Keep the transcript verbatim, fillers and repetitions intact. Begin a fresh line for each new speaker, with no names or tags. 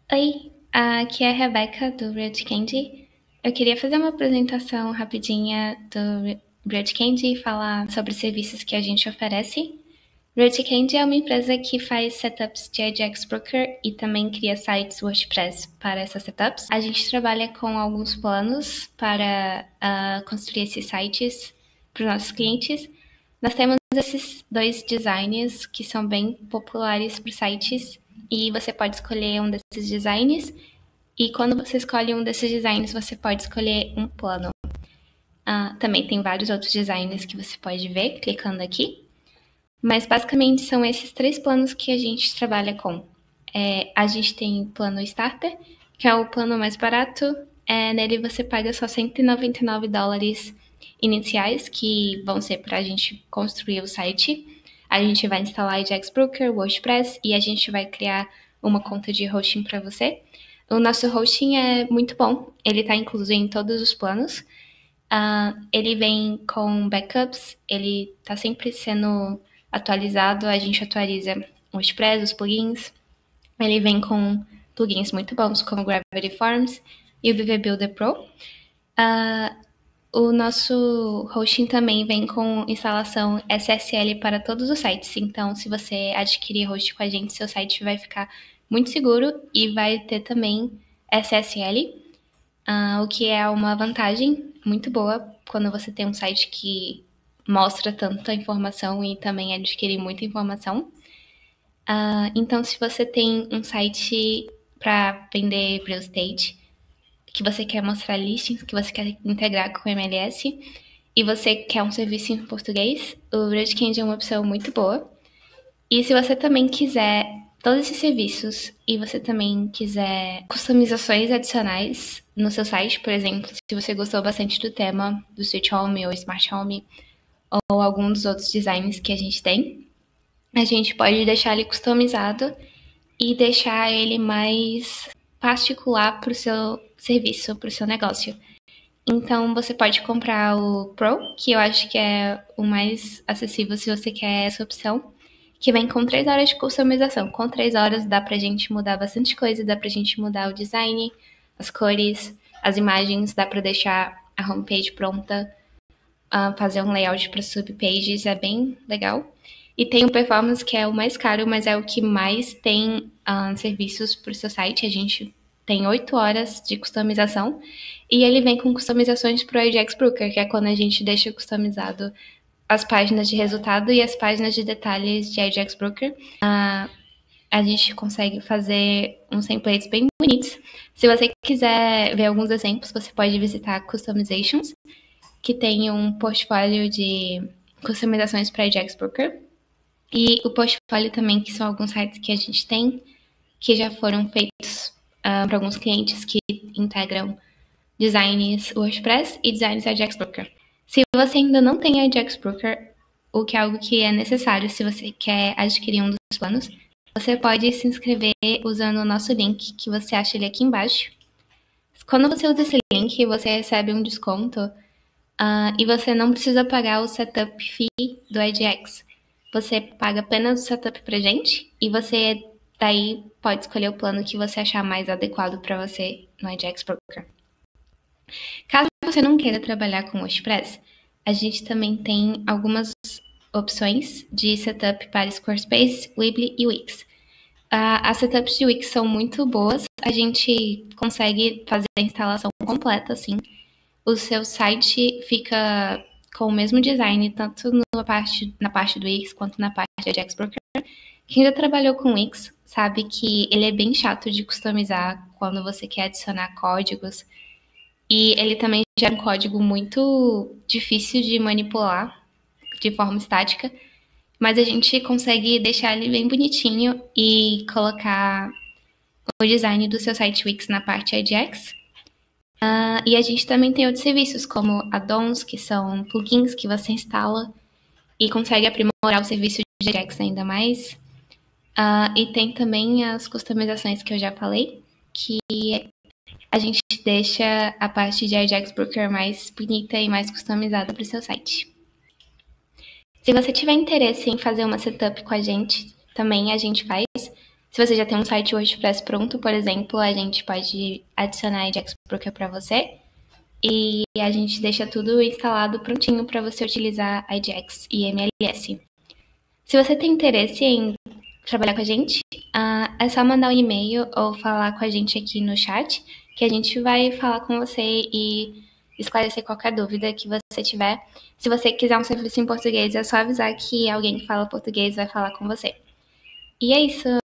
Oi, aqui é a Rebeca do Red Candy. Eu queria fazer uma apresentação rapidinha do Red Candy e falar sobre os serviços que a gente oferece. Red Candy é uma empresa que faz setups de Ajax Broker e também cria sites WordPress para essas setups. A gente trabalha com alguns planos para uh, construir esses sites para os nossos clientes. Nós temos esses dois designs que são bem populares para os sites e você pode escolher um desses designs e quando você escolhe um desses designs você pode escolher um plano. Uh, também tem vários outros designs que você pode ver clicando aqui. Mas basicamente são esses três planos que a gente trabalha com. É, a gente tem plano Starter, que é o plano mais barato. É, nele você paga só cento e noventa e nove dólares iniciais, que vão ser para a gente construir o site. A gente vai instalar Ajax Broker, WordPress e a gente vai criar uma conta de hosting para você. O nosso hosting é muito bom, ele está incluso em todos os planos. Uh, ele vem com backups, ele está sempre sendo atualizado, a gente atualiza o WordPress, os plugins. Ele vem com plugins muito bons, como o Gravity Forms e o V V Builder Pro. Uh, o nosso hosting também vem com instalação S S L para todos os sites. Então, se você adquirir host com a gente, seu site vai ficar muito seguro e vai ter também S S L, uh, o que é uma vantagem muito boa quando você tem um site que mostra tanta informação e também adquirir muita informação. Uh, então, se você tem um site para vender real estate, que você quer mostrar listings, que você quer integrar com o M L S, e você quer um serviço em português, o Red Candy é uma opção muito boa. E se você também quiser todos esses serviços e você também quiser customizações adicionais no seu site, por exemplo, se você gostou bastante do tema do Sweet Home ou Smart Home, ou algum dos outros designs que a gente tem, a gente pode deixar ele customizado e deixar ele mais particular para o seu serviço, para o seu negócio. Então, você pode comprar o Pro, que eu acho que é o mais acessível se você quer essa opção, que vem com três horas de customização. Com três horas dá pra gente mudar bastante coisa, dá pra gente mudar o design, as cores, as imagens, dá pra deixar a homepage pronta, Uh, fazer um layout para subpages, é bem legal. E tem o Performance, que é o mais caro, mas é o que mais tem uh, serviços para o seu site. A gente tem oito horas de customização. E ele vem com customizações para o Ajax Broker, que é quando a gente deixa customizado as páginas de resultado e as páginas de detalhes de Ajax Broker. Uh, a gente consegue fazer uns templates bem bonitos. Se você quiser ver alguns exemplos, você pode visitar Customizations, que tem um portfólio de customizações para Ajax Broker. E o portfólio também, que são alguns sites que a gente tem, que já foram feitos uh, para alguns clientes que integram designs WordPress e designs Ajax Broker. Se você ainda não tem Ajax Broker, o que é algo que é necessário se você quer adquirir um dos planos, você pode se inscrever usando o nosso link, que você acha ele aqui embaixo. Quando você usa esse link, você recebe um desconto. Uh, e você não precisa pagar o setup fee do Ajax. Você paga apenas o setup pra gente e você daí pode escolher o plano que você achar mais adequado para você no Ajax Broker. Caso você não queira trabalhar com WordPress, a gente também tem algumas opções de setup para Squarespace, Weebly e Wix. Uh, as setups de Wix são muito boas, a gente consegue fazer a instalação completa, assim. O seu site fica com o mesmo design, tanto na parte, na parte do Wix quanto na parte de Ajax Broker. Quem já trabalhou com Wix sabe que ele é bem chato de customizar quando você quer adicionar códigos. E ele também já é um código muito difícil de manipular de forma estática. Mas a gente consegue deixar ele bem bonitinho e colocar o design do seu site Wix na parte Ajax. Uh, e a gente também tem outros serviços, como add-ons, que são plugins que você instala e consegue aprimorar o serviço de Ajax ainda mais. Uh, e tem também as customizações que eu já falei, que a gente deixa a parte de Ajax Broker mais bonita e mais customizada para o seu site. Se você tiver interesse em fazer uma setup com a gente, também a gente faz. Se você já tem um site WordPress pronto, por exemplo, a gente pode adicionar Ajax Broker para você e a gente deixa tudo instalado prontinho para você utilizar Ajax e M L S. Se você tem interesse em trabalhar com a gente, uh, é só mandar um e-mail ou falar com a gente aqui no chat, que a gente vai falar com você e esclarecer qualquer dúvida que você tiver. Se você quiser um serviço em português, é só avisar que alguém que fala português vai falar com você. E é isso.